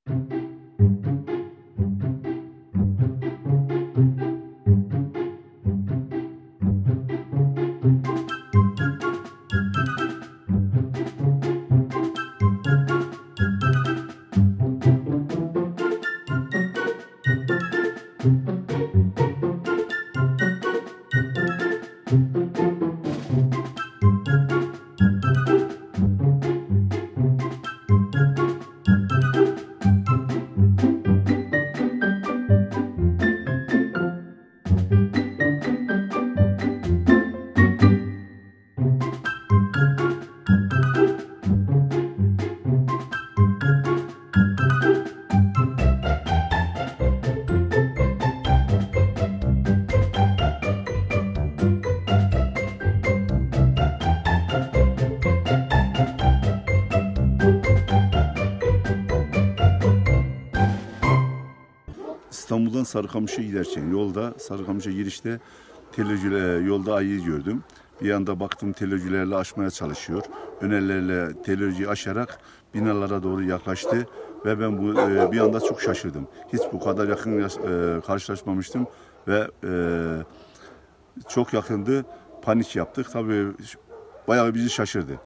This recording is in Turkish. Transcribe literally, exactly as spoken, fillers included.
İstanbul'dan Sarıkamış'a giderken yolda, Sarıkamış'a girişte telörcüler, yolda ayıyı gördüm. Bir anda baktım telörcülerle aşmaya çalışıyor. Önerlerle telörcüyü aşarak binalara doğru yaklaştı ve ben bu e, bir anda çok şaşırdım. Hiç bu kadar yakın e, karşılaşmamıştım ve e, çok yakındı. Panik yaptık. Tabii bayağı bizi şaşırdı.